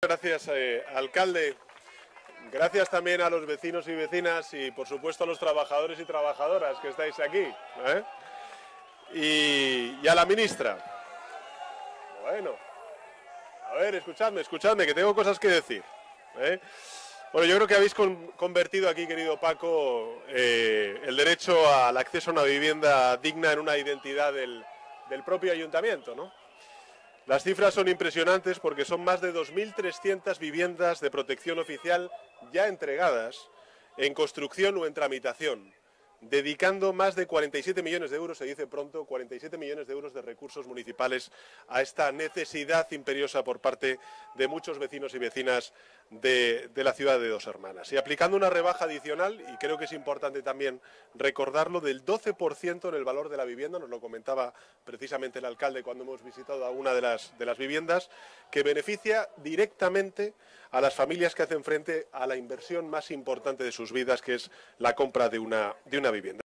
Gracias, alcalde. Gracias también a los vecinos y vecinas y, por supuesto, a los trabajadores y trabajadoras que estáis aquí. Y a la ministra. Bueno, a ver, escuchadme, que tengo cosas que decir. Bueno, yo creo que habéis convertido aquí, querido Paco, el derecho al acceso a una vivienda digna en una identidad del propio ayuntamiento, ¿no? Las cifras son impresionantes porque son más de 2.300 viviendas de protección oficial ya entregadas, en construcción o en tramitación, dedicando más de 47 millones de euros, se dice pronto, 47 millones de euros de recursos municipales a esta necesidad imperiosa por parte de muchos vecinos y vecinas de la ciudad de Dos Hermanas. Y aplicando una rebaja adicional, y creo que es importante también recordarlo, del 12% en el valor de la vivienda, nos lo comentaba precisamente el alcalde cuando hemos visitado a una de las viviendas, que beneficia directamente a las familias que hacen frente a la inversión más importante de sus vidas, que es la compra de una vivienda.